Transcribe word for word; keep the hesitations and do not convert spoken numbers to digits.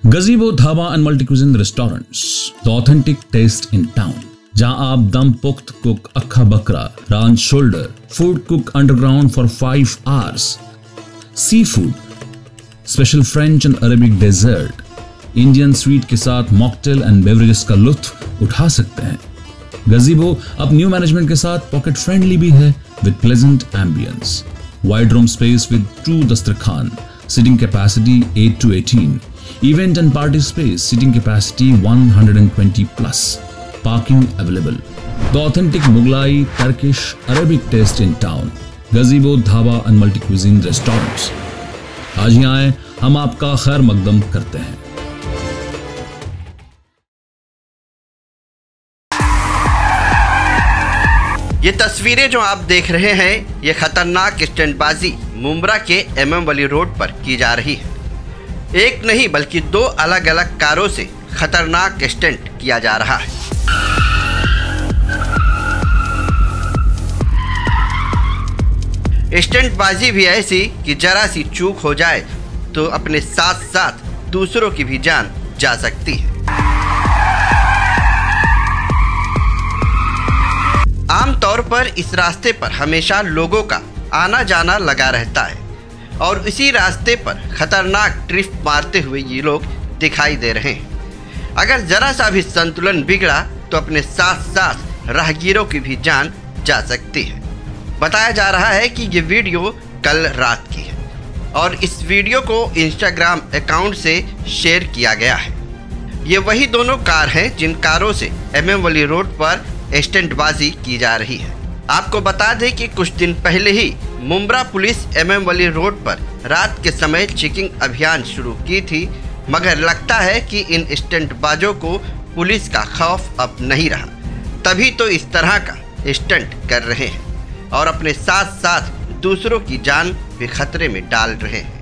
गजीबो dhaba and multi cuisine restaurants, the authentic taste in town, जहां आप dum pukht cook akkha bakra, raan shoulder, food cook underground for five hours, seafood, special French and Arabic dessert, Indian sweet के साथ mocktail and beverages का लुत्फ उठा सकते हैं। गजीबो अब न्यू मैनेजमेंट के साथ पॉकेट फ्रेंडली भी है with pleasant ambience, wide room space with true dastarkhan, seating capacity eight to eighteen, event and party space, seating capacity one hundred twenty plus, parking available, the authentic Mughlai, Turkish, Arabic taste in town, gazebo dhaba and multi cuisine restaurants. आज ही आए, हम आपका खैर मकदम करते हैं। ये तस्वीरें जो आप देख रहे हैं, ये खतरनाक स्टंटबाजी मुंब्रा के एमएम वली रोड पर की जा रही है। एक नहीं बल्कि दो अलग अलग कारों से खतरनाक स्टंट किया जा रहा है। स्टंटबाजी भी ऐसी कि जरा सी चूक हो जाए तो अपने साथ साथ दूसरों की भी जान जा सकती है। आमतौर पर इस रास्ते पर हमेशा लोगों का आना जाना लगा रहता है और इसी रास्ते पर खतरनाक ड्रिफ्ट मारते हुए ये लोग दिखाई दे रहे हैं। अगर जरा सा भी संतुलन बिगड़ा तो अपने साथ साथ राहगीरों की भी जान जा सकती है। बताया जा रहा है कि ये वीडियो कल रात की है और इस वीडियो को इंस्टाग्राम अकाउंट से शेयर किया गया है। ये वही दोनों कार हैं जिन कारों से एमएम वली रोड पर स्टंटबाजी की जा रही है। आपको बता दें कि कुछ दिन पहले ही Mumbra police MM Wali road पर रात के समय चेकिंग अभियान शुरू की थी, मगर लगता है कि इन स्टंटबाजों को पुलिस का खौफ अब नहीं रहा, तभी तो इस तरह का स्टंट कर रहे हैं और अपने साथ साथ दूसरों की जान भी खतरे में डाल रहे हैं।